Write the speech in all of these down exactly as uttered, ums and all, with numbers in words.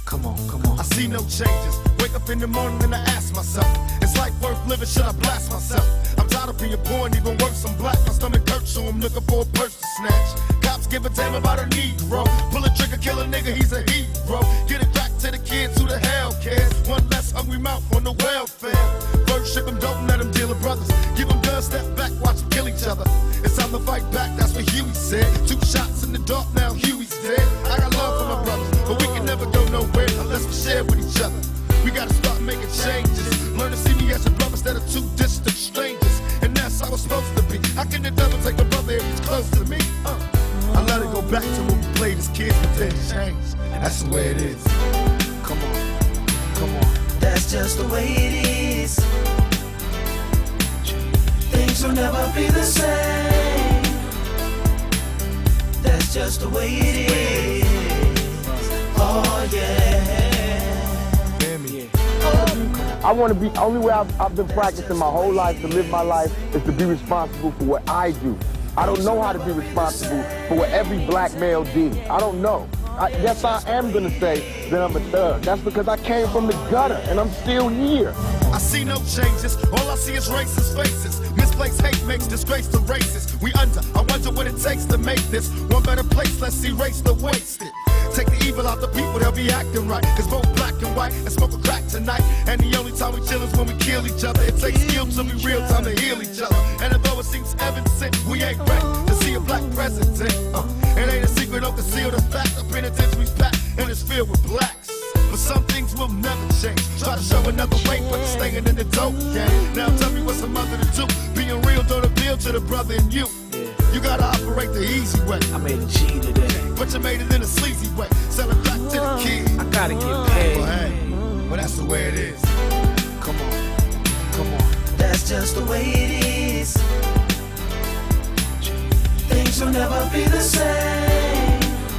Come on, come on. I see no changes. Wake up in the morning and I ask myself, is life worth living? Should I blast myself? I'm tired of being poor and even worse, I'm black. My stomach hurts, so I'm looking for a purse to snatch. Cops give a damn about a Negro. Pull a trigger, kill a nigga, he's a hero. Get it back to the kids who the hell cares. One less hungry mouth on the welfare. First ship them, don't let them deal with brothers. Give them guns, step back, watch them kill each other. It's time to fight back, that's what Huey said. Two shots in the dark, now Huey's dead. I got love for my brothers, but we can never go nowhere unless we share with each other. We gotta start making changes. Learn to see me as a brother instead of two distant strangers. And that's how it's supposed to be. How can the devil take a brother if he's close to me? Uh, I let it go back to when we played as kids, but then changed. That's the way it is. Come on, come on. That's just the way it is. Things will never be the same. That's just the way it is. Oh yeah. I want to be, only way I've, I've been practicing my whole life to live my life is to be responsible for what I do. I don't know how to be responsible for what every black male did. I don't know. I, yes, I am going to say that I'm a thug. That's because I came from the gutter and I'm still here. I see no changes, all I see is racist faces. Misplaced hate makes disgrace to races. We under, I wonder what it takes to make this one better place. Let's erase the wasted. Take the evil out the people, they'll be acting right. Cause both black and white and smoke a crack tonight. And the only time we chill is when we kill each other. It takes skill to be real time to heal each other. And although it seems evident, we ain't ready to see a black president. Uh, it ain't a secret, don't conceal the fact. The penitentiary's packed and it's filled with blacks. But some things will never change. Try to show another way, but you're staying in the dope game. Now tell me what's a mother to do. Being real don't appeal to the brother in you. You gotta operate the easy way. I made a G today, but you made it in a sleazy way. Sell it back to the kid. I gotta get paid. Well, hey, well that's the way it is. Come on, come on. That's just the way it is. Things will never be the same.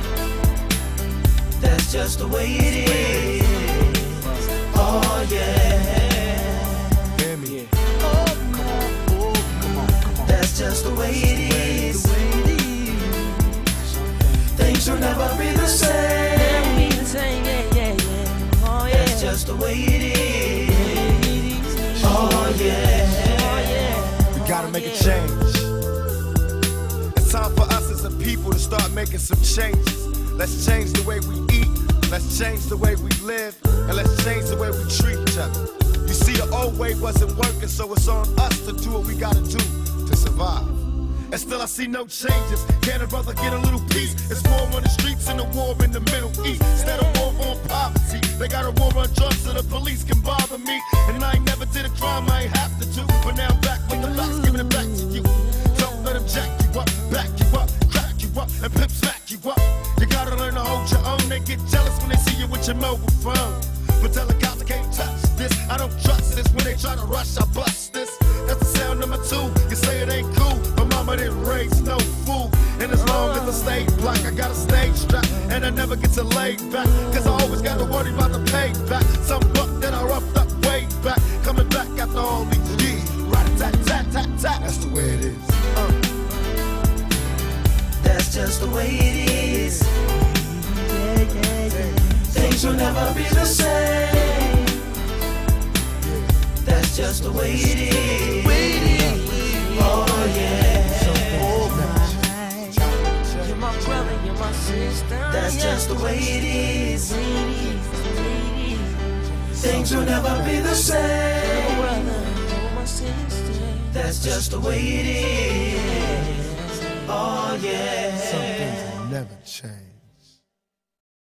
That's just the way it is. Oh yeah. Hear me. Oh, come on. Come on, come on. That's just the way it is. Things will never be the same. Be the same, yeah, yeah, yeah. Oh, yeah. That's just the way it is. Oh yeah. Oh, yeah. We gotta make a change. It's time for us as a people to start making some changes. Let's change the way we eat. Let's change the way we live. And let's change the way we treat each other. You see, the old way wasn't working, so it's on us to do what we gotta do to survive. And still I see no changes. Can a brother get a little peace? It's war on the streets and a war in the Middle East. Instead of war on poverty, they got a war on drugs so the police can bother me. And I ain't never did a crime I ain't have to do. But now I'm back with the facts, giving it back to you. Don't let them jack you up, back you up, crack you up, and pimp smack you up. You gotta learn to hold your own. They get jealous when they see you with your mobile phone. But tell the cops I can't touch this. I don't trust this. When they try to rush, I bust this. That's the sound number two. You say it ain't cool, but mama didn't raise no fool. And as long as I stay black, I got a stage strap. And I never get to lay back, cause I always got to worry about the payback. Some buck that I roughed up way back, coming back after all these years. Rat-a-tat-tat-tat-tat. That's the way it is. Uh. That's just the way it is. Yeah, yeah, yeah. Things will never be the same. That's just the way it is. Oh yeah. You're my brother, you're my sister. That's just the way it is. Things will never be the same. That's just the way it is. Oh yeah. Some things will never change.